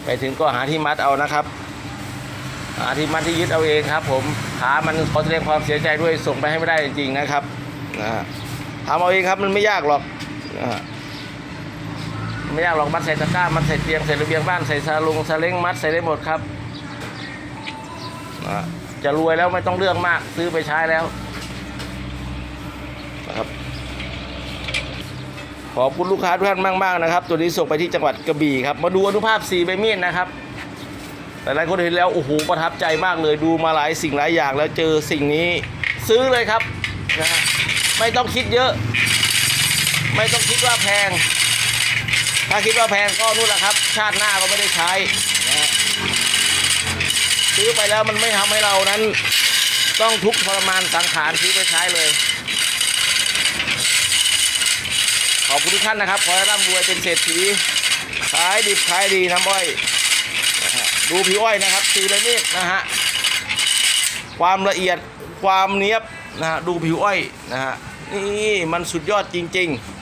ไปถึงก็หาที่มัดเอานะครับหาที่มัดที่ยึดเอาเองครับผมขามันขอแสดงความเสียใจด้วยส่งไปให้ไม่ได้จริงๆนะครับทำเอาเองครับมันไม่ยากหรอกไม่ยากหรอกมัดใส่ตะกร้ามัดใส่เตียงใส่ระเบียงบ้านใส่ซาลงซาเล้งมัดใส่ได้หมดครับจะรวยแล้วไม่ต้องเรื่องมากซื้อไปใช้แล้วนะครับขอบคุณลูกค้าทุกท่านมากๆนะครับตัวนี้ส่งไปที่จังหวัดกระบี่ครับมาดูอนุภาพ4ใบมีดนะครับแต่หลายคนเห็นแล้วโอ้โหประทับใจมากเลยดูมาหลายสิ่งหลายอย่างแล้วเจอสิ่งนี้ซื้อเลยครับนะไม่ต้องคิดเยอะไม่ต้องคิดว่าแพงถ้าคิดว่าแพงก็นู่นแหละครับชาติหน้าก็ไม่ได้ใช้นะซื้อไปแล้วมันไม่ทำให้เรานั้นต้องทุกข์ทรมานสังขารซื้อไปใช้เลยขอบคุณทุกท่านนะครับขอให้ร่ำรวยเป็นเศรษฐีขายดิบขายดีน้ำอ้อยดูผิวอ้อยนะครับสีใบมีดนะฮะความละเอียดความเนียบนะฮะดูผิวอ้อยนะฮะนี่มันสุดยอดจริงๆ